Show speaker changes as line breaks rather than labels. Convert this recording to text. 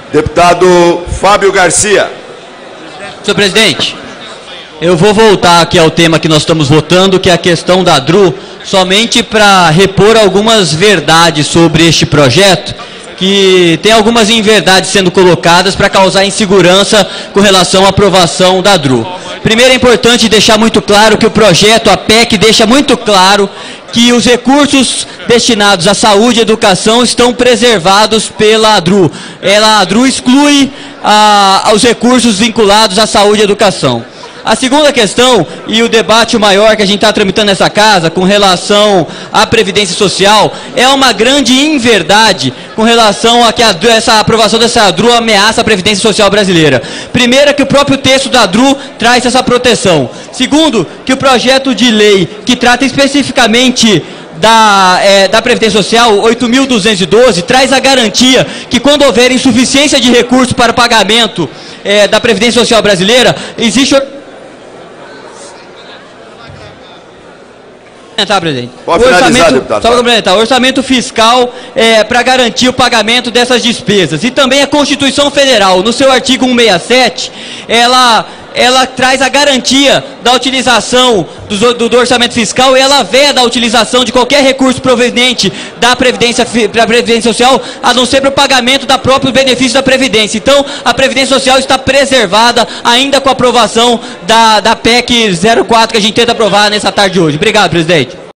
Deputado Fábio Garcia.
Senhor presidente, eu vou voltar aqui ao tema que nós estamos votando, que é a questão da DRU, somente para repor algumas verdades sobre este projeto, que tem algumas inverdades sendo colocadas para causar insegurança com relação à aprovação da DRU. Primeiro, é importante deixar muito claro que o projeto, a PEC, deixa muito claro que os recursos destinados à saúde e educação estão preservados pela DRU. A DRU exclui os recursos vinculados à saúde e educação. A segunda questão, e o debate maior que a gente está tramitando nessa casa com relação à Previdência Social, é uma grande inverdade com relação a que essa aprovação dessa DRU ameaça a Previdência Social brasileira. Primeiro, que o próprio texto da DRU traz essa proteção. Segundo, que o projeto de lei que trata especificamente da Previdência Social, 8.212, traz a garantia que quando houver insuficiência de recursos para o pagamento da Previdência Social brasileira, existe... Presidente.
Pode finalizar, deputado.
Só para complementar, o orçamento fiscal para garantir o pagamento dessas despesas. E também a Constituição Federal, no seu artigo 167, ela traz a garantia da utilização do orçamento fiscal e ela veda a utilização de qualquer recurso proveniente da Previdência Social, a não ser para o pagamento da próprio benefício da Previdência. Então, a Previdência Social está preservada ainda com a aprovação da PEC 04 que a gente tenta aprovar nessa tarde de hoje. Obrigado, presidente.